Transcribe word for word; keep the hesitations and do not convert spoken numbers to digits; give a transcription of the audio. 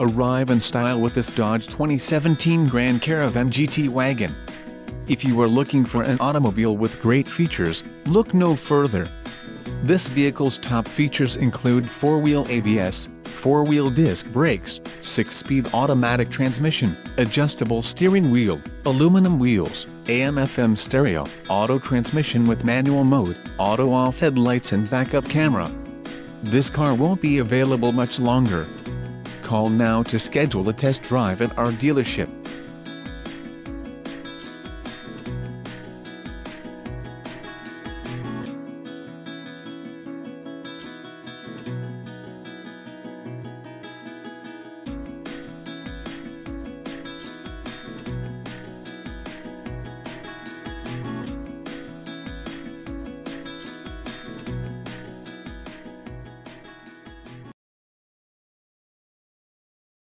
Arrive in style with this Dodge twenty seventeen Grand Caravan G T Wagon. If you are looking for an automobile with great features, look no further. This vehicle's top features include four-wheel A B S, four-wheel disc brakes, six-speed automatic transmission, adjustable steering wheel, aluminum wheels, A M F M stereo, auto transmission with manual mode, auto-off headlights and backup camera. This car won't be available much longer. Call now to schedule a test drive at our dealership.